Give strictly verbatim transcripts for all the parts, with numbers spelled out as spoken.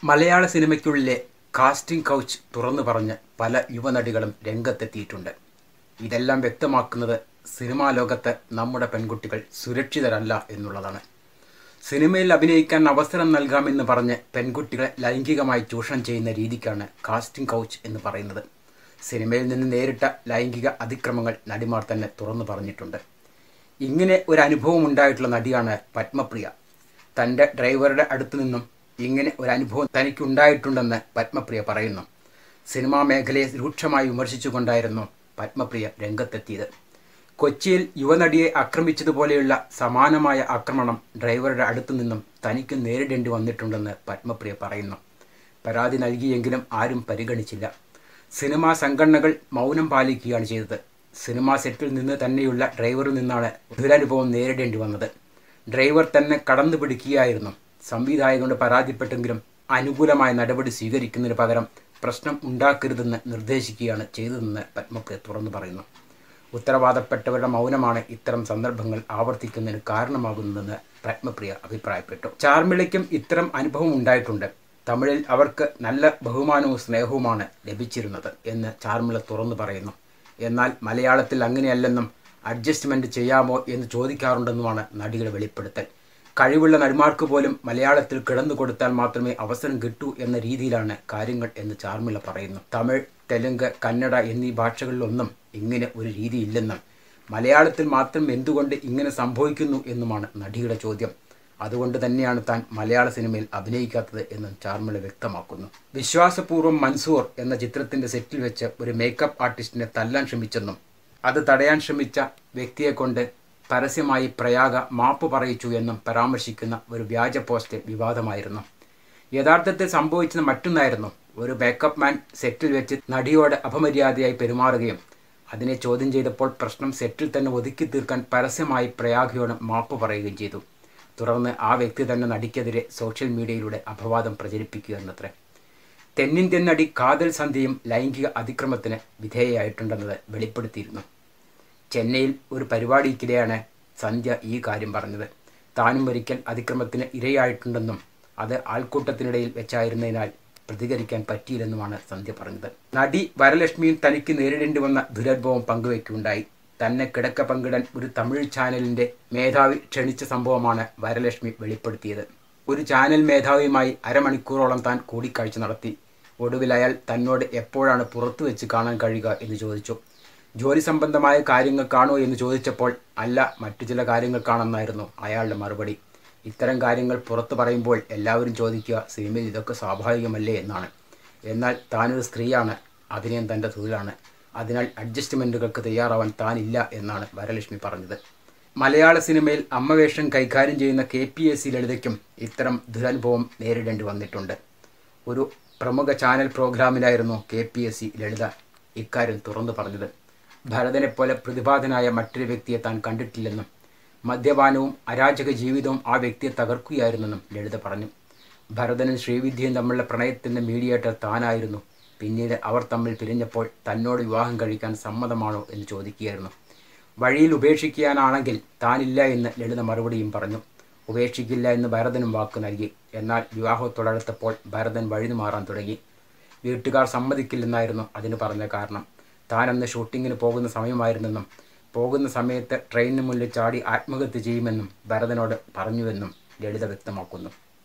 മലയാള സിനിമയ്ക്കുള്ളിലെ casting couch തുറന്നു പറഞ്ഞ് പല യുവനടികളും രംഗത്തെത്തിയിട്ടുണ്ട്. ഇതെല്ലാം വ്യക്തമാക്കുന്നത് സിനിമാ ലോകത്ത് നമ്മുടെ പെൺകുട്ടികൾ സുരക്ഷിതരല്ല എന്നുള്ളതാണ്. സിനിമയിൽ അഭിനയിക്കാൻ അവസരം നൽകാമെന്ന് പറഞ്ഞ് പെൺകുട്ടികളെ ലൈംഗികമായി ചൂഷണം ചെയ്യുന്ന രീതിക്കാണ് കാസ്റ്റിംഗ് കൗച്ച് എന്ന് പറയുന്നത്. സിനിമയിൽ നിന്ന് നേരിട്ട ലൈംഗിക അതിക്രമങ്ങൾ നടിമാർ തന്നെ തുറന്നു പറഞ്ഞിട്ടുണ്ട്. ഇങ്ങനെ ഒരു അനുഭവം ഉണ്ടായിട്ടുള്ള നടിയാണ് പത്മപ്രിയ. തൻ്റെ ഡ്രൈവറുടെ അടുത്തു നിന്നും ഇങ്ങനെ ഒരു അനുഭവം തനിക്കുണ്ടായിട്ടുണ്ടെന്ന് പത്മപ്രിയ പറയുന്നു. സിനിമാ മേഖലയെ രൂക്ഷമായി വിമർശിച്ചുകൊണ്ടായിരുന്നു പത്മപ്രിയ രംഗത്തെത്തിയത്. കൊച്ചിയിൽ യുവനടിയെ ആക്രമിച്ചതുപോലെയുള്ള സമാനമായ ആക്രമണം ഡ്രൈവറുടെ അടുത്തു നിന്നും തനിക്ക് നേരിടേണ്ടി വന്നിട്ടുണ്ടെന്ന് പത്മപ്രിയ പറയുന്നു. പരാതി നൽകിയെങ്കിലും ആരും പരിഗണിച്ചില്ല. സിനിമാ സംഘടനകൾ മൗനം പാലിക്കുകയാണ് ചെയ്തത്. സിനിമാ സെറ്റിൽ നിന്ന് തന്നെയുള്ള ഡ്രൈവറിൽ നിന്നാണ് ദുരനുഭവം നേരിടേണ്ടി വന്നത്. ഡ്രൈവർ തന്നെ കടന്നു പിടിക്കുകയായിരുന്നു. സംവിധായകനോട് പരാതിപ്പെട്ടെങ്കിലും അനുകൂലമായ നടപടി സ്വീകരിക്കുന്നതിന് പകരം പ്രശ്നം ഉണ്ടാക്കരുതെന്ന് നിർദ്ദേശിക്കുകയാണ് ചെയ്തതെന്ന് പത്മപ്രിയ തുറന്നു പറയുന്നു. ഉത്തരവാദപ്പെട്ടവരുടെ മൗനമാണ് ഇത്തരം സന്ദർഭങ്ങൾ ആവർത്തിക്കുന്നതിന് കാരണമാകുന്നതെന്ന് പത്മപ്രിയ അഭിപ്രായപ്പെട്ടു. ചാർമിളയ്ക്കും ഇത്തരം അനുഭവം ഉണ്ടായിട്ടുണ്ട്. തമിഴിൽ അവർക്ക് നല്ല ബഹുമാനവും സ്നേഹവുമാണ് ലഭിച്ചിരുന്നത് എന്ന് ചാർമിള തുറന്നു പറയുന്നു. എന്നാൽ മലയാളത്തിൽ അങ്ങനെയല്ലെന്നും അഡ്ജസ്റ്റ്മെൻറ്റ് ചെയ്യാമോ എന്ന് ചോദിക്കാറുണ്ടെന്നുമാണ് നടിയുടെ വെളിപ്പെടുത്തൽ. കഴിവുള്ള നടിമാർക്ക് പോലും മലയാളത്തിൽ കിടന്നു കൊടുത്താൽ മാത്രമേ അവസരം കിട്ടൂ എന്ന രീതിയിലാണ് കാര്യങ്ങൾ എന്ന് ചാർമിള പറയുന്നു. തമിഴ്, തെലുങ്ക്, കന്നഡ എന്നീ ഭാഷകളിലൊന്നും ഇങ്ങനെ ഒരു രീതിയില്ലെന്നും മലയാളത്തിൽ മാത്രം എന്തുകൊണ്ട് ഇങ്ങനെ സംഭവിക്കുന്നു എന്നുമാണ് നടിയുടെ ചോദ്യം. അതുകൊണ്ട് തന്നെയാണ് താൻ മലയാള സിനിമയിൽ അഭിനയിക്കാത്തത് എന്നും ചാർമിള വ്യക്തമാക്കുന്നു. വിശ്വാസപൂർവ്വം മൻസൂർ എന്ന ചിത്രത്തിന്റെ സെറ്റിൽ വെച്ച് ഒരു മേക്കപ്പ് ആർട്ടിസ്റ്റിനെ തല്ലാൻ ശ്രമിച്ചെന്നും അത് തടയാൻ ശ്രമിച്ച വ്യക്തിയെക്കൊണ്ട് പരസ്യമായി പ്രയാഗ മാപ്പ് പറയിച്ചു എന്നും പരാമർശിക്കുന്ന ഒരു വ്യാജ പോസ്റ്റ് വിവാദമായിരുന്നു. യഥാർത്ഥത്തിൽ സംഭവിച്ചത് മറ്റൊന്നായിരുന്നു. ഒരു മേക്കപ്പ് മാൻ സെറ്റിൽ വെച്ച് നടിയോട് അപമര്യാദയായി പെരുമാറുകയും അതിനെ ചോദ്യം ചെയ്തപ്പോൾ പ്രശ്നം സെറ്റിൽ തന്നെ ഒതുക്കി തീർക്കാൻ പരസ്യമായി പ്രയാഗയോട് മാപ്പ് പറയുകയും ചെയ്തു. തുടർന്ന് ആ വ്യക്തി തന്നെ നടിക്കെതിരെ സോഷ്യൽ മീഡിയയിലൂടെ അപവാദം പ്രചരിപ്പിക്കുക എന്നത്രേ. തെന്നിന്ത്യൻ നടി കാതൽ സന്ധ്യയും ലൈംഗിക അതിക്രമത്തിന് വിധേയയായിട്ടുണ്ടെന്നത് വെളിപ്പെടുത്തിയിരുന്നു. ചെന്നൈയിൽ ഒരു പരിപാടിക്കിടെയാണ് സന്ധ്യ ഈ കാര്യം പറഞ്ഞത്. താനും ഒരിക്കൽ അതിക്രമത്തിന് ഇരയായിട്ടുണ്ടെന്നും അത് ആൾക്കൂട്ടത്തിനിടയിൽ വെച്ചായിരുന്നതിനാൽ പ്രതികരിക്കാൻ പറ്റിയില്ലെന്നുമാണ് സന്ധ്യ പറഞ്ഞത്. നടി വരലക്ഷ്മിയും തനിക്ക് നേരിടേണ്ടി വന്ന ദുരനുഭവം പങ്കുവയ്ക്കുകയുണ്ടായി. തന്നെ കിടക്ക പങ്കിടാൻ ഒരു തമിഴ് ചാനലിൻ്റെ മേധാവി ക്ഷണിച്ച സംഭവമാണ് വരലക്ഷ്മി വെളിപ്പെടുത്തിയത്. ഒരു ചാനൽ മേധാവിയുമായി അരമണിക്കൂറോളം താൻ കൂടിക്കാഴ്ച നടത്തി. ഒടുവിൽ അയാൾ തന്നോട് എപ്പോഴാണ് പുറത്തു വെച്ച് കാണാൻ കഴിയുക എന്ന് ചോദിച്ചു. ജോലി സംബന്ധമായ കാര്യങ്ങൾക്കാണോ എന്ന് ചോദിച്ചപ്പോൾ അല്ല, മറ്റു ചില കാര്യങ്ങൾക്കാണെന്നായിരുന്നു അയാളുടെ മറുപടി. ഇത്തരം കാര്യങ്ങൾ പുറത്തു പറയുമ്പോൾ എല്ലാവരും ചോദിക്കുക സിനിമയിൽ ഇതൊക്കെ സ്വാഭാവികമല്ലേ എന്നാണ്. എന്നാൽ താനൊരു സ്ത്രീയാണ്, അഭിനയം തൻ്റെ തൊഴിലാണ്, അതിനാൽ അഡ്ജസ്റ്റ്മെൻറ്റുകൾക്ക് തയ്യാറാവാൻ താനില്ല എന്നാണ് വരലക്ഷ്മി പറഞ്ഞത്. മലയാള സിനിമയിൽ അമ്മവേഷം കൈകാര്യം ചെയ്യുന്ന കെ പി എസ് സി ലളിതയ്ക്കും ഇത്തരം ദുരനുഭവം നേരിടേണ്ടി വന്നിട്ടുണ്ട്. ഒരു പ്രമുഖ ചാനൽ പ്രോഗ്രാമിലായിരുന്നു K P S C Lalitha ഇക്കാര്യം തുറന്നു പറഞ്ഞത്. ഭരതനെപ്പോലെ പ്രതിഭാതനായ മറ്റൊരു വ്യക്തിയെ താൻ കണ്ടിട്ടില്ലെന്നും മദ്യപാനവും അരാജക ജീവിതവും ആ വ്യക്തിയെ തകർക്കുകയായിരുന്നെന്നും ലളിത പറഞ്ഞു. ഭരതനും ശ്രീവിദ്യയും തമ്മിലുള്ള പ്രണയത്തിൻ്റെ മീഡിയേറ്റർ താനായിരുന്നു. പിന്നീട് അവർ തമ്മിൽ പിരിഞ്ഞപ്പോൾ തന്നോട് വിവാഹം കഴിക്കാൻ സമ്മതമാണോ എന്ന് ചോദിക്കുകയായിരുന്നു. വഴിയിൽ ഉപേക്ഷിക്കാനാണെങ്കിൽ താനില്ല എന്ന് ലളിത മറുപടിയും പറഞ്ഞു. ഉപേക്ഷിക്കില്ല എന്ന് ഭരതനും വാക്ക് നൽകി. എന്നാൽ വിവാഹത്തോടടുത്തപ്പോൾ ഭരതൻ വഴിഞ്ഞു മാറാൻ തുടങ്ങി. വീട്ടുകാർ സമ്മതിക്കില്ലെന്നായിരുന്നു അതിന് പറഞ്ഞ കാരണം. താനന്ന് ഷൂട്ടിങ്ങിന് പോകുന്ന സമയമായിരുന്നെന്നും പോകുന്ന സമയത്ത് ട്രെയിനിന് മുന്നിൽ ചാടി ആത്മഹത്യ ചെയ്യുമെന്നും ഭരതനോട് പറഞ്ഞുവെന്നും ലളിത വ്യക്തമാക്കുന്നു.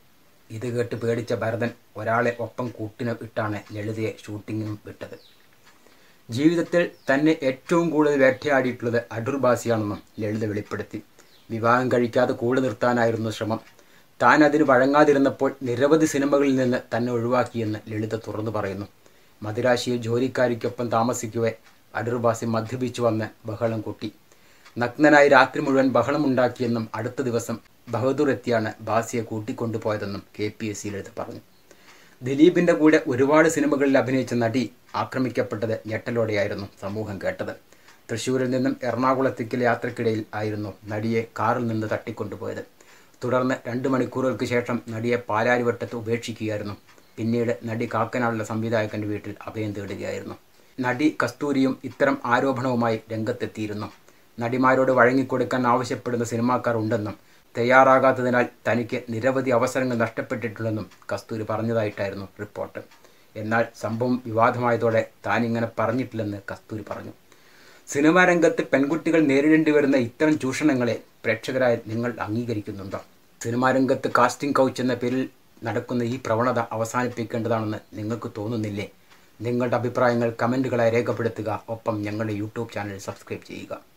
ഇത് കേട്ട് പേടിച്ച ഭരതൻ ഒരാളെ ഒപ്പം കൂട്ടിന് ഇട്ടാണ് ലളിതയെ ഷൂട്ടിങ്ങിനും വിട്ടത്. ജീവിതത്തിൽ തന്നെ ഏറ്റവും കൂടുതൽ വേട്ടയാടിയിട്ടുള്ളത് അടൂർ ഭാസിയാണെന്നും ലളിത വെളിപ്പെടുത്തി. വിവാഹം കഴിക്കാതെ കൂടെ നിർത്താനായിരുന്നു ശ്രമം. താൻ അതിന് വഴങ്ങാതിരുന്നപ്പോൾ നിരവധി സിനിമകളിൽ നിന്ന് തന്നെ ഒഴിവാക്കിയെന്ന് ലളിത തുറന്നു പറയുന്നു. മദിരാശിയിൽ ജോലിക്കാരിക്കൊപ്പം താമസിക്കവേ അടൂർ ഭാസി മദ്യപിച്ചു വന്ന് ബഹളം കൂട്ടി. നഗ്നനായി രാത്രി മുഴുവൻ ബഹളമുണ്ടാക്കിയെന്നും അടുത്ത ദിവസം ബഹദൂർ എത്തിയാണ് ഭാസിയെ കൂട്ടിക്കൊണ്ടുപോയതെന്നും K P S C Lalitha പറഞ്ഞു. ദിലീപിൻ്റെ കൂടെ ഒരുപാട് സിനിമകളിൽ അഭിനയിച്ച നടി ആക്രമിക്കപ്പെട്ടത് ഞെട്ടലോടെയായിരുന്നു സമൂഹം കേട്ടത്. തൃശ്ശൂരിൽ നിന്നും എറണാകുളത്തേക്കുള്ള യാത്രക്കിടയിൽ ആയിരുന്നു നടിയെ കാറിൽ നിന്ന് തട്ടിക്കൊണ്ടുപോയത്. തുടർന്ന് രണ്ട് മണിക്കൂറുകൾക്ക് ശേഷം നടിയെ പാലാരിവട്ടത്ത് ഉപേക്ഷിക്കുകയായിരുന്നു. പിന്നീട് നടി കാക്കനാടുള്ള സംവിധായകൻ്റെ വീട്ടിൽ അഭയം തേടുകയായിരുന്നു. നടി കസ്തൂരിയും ഇത്തരം ആരോപണവുമായി രംഗത്തെത്തിയിരുന്നു. നടിമാരോട് വഴങ്ങിക്കൊടുക്കാൻ ആവശ്യപ്പെടുന്ന സിനിമാക്കാർ ഉണ്ടെന്നും തയ്യാറാകാത്തതിനാൽ തനിക്ക് നിരവധി അവസരങ്ങൾ നഷ്ടപ്പെട്ടിട്ടുണ്ടെന്നും കസ്തൂരി പറഞ്ഞതായിട്ടായിരുന്നു റിപ്പോർട്ട്. എന്നാൽ സംഭവം വിവാദമായതോടെ താൻ ഇങ്ങനെ പറഞ്ഞിട്ടില്ലെന്ന് കസ്തൂരി പറഞ്ഞു. സിനിമാ രംഗത്ത് പെൺകുട്ടികൾ നേരിടേണ്ടി വരുന്ന ഇത്തരം ചൂഷണങ്ങളെ പ്രേക്ഷകരായ നിങ്ങൾ അംഗീകരിക്കുന്നുണ്ടോ? സിനിമാ രംഗത്ത് കാസ്റ്റിംഗ് കൗച്ച് എന്ന പേരിൽ നടക്കുന്ന ഈ പ്രവണത അവസാനിപ്പിക്കേണ്ടതാണെന്ന് നിങ്ങൾക്ക് തോന്നുന്നില്ലേ? നിങ്ങളുടെ അഭിപ്രായങ്ങൾ കമൻറ്റുകളായി രേഖപ്പെടുത്തുക. ഒപ്പം ഞങ്ങളുടെ യൂട്യൂബ് ചാനൽ സബ്സ്ക്രൈബ് ചെയ്യുക.